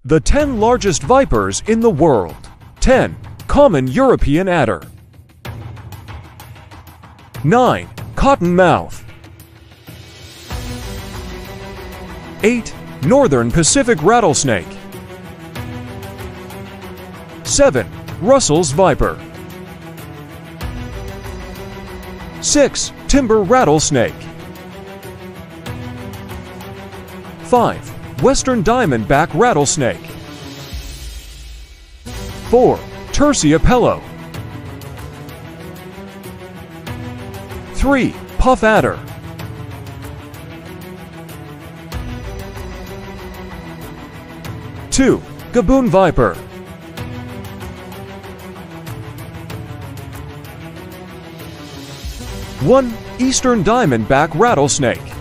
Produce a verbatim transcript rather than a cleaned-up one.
The ten largest vipers in the world. ten. Common European adder. nine. Cottonmouth. eight. Northern Pacific rattlesnake. seven. Russell's viper. six. Timber rattlesnake. five. Western diamondback rattlesnake. four. Terciopelo. three. Puff adder. two. Gaboon viper. one. Eastern diamondback rattlesnake.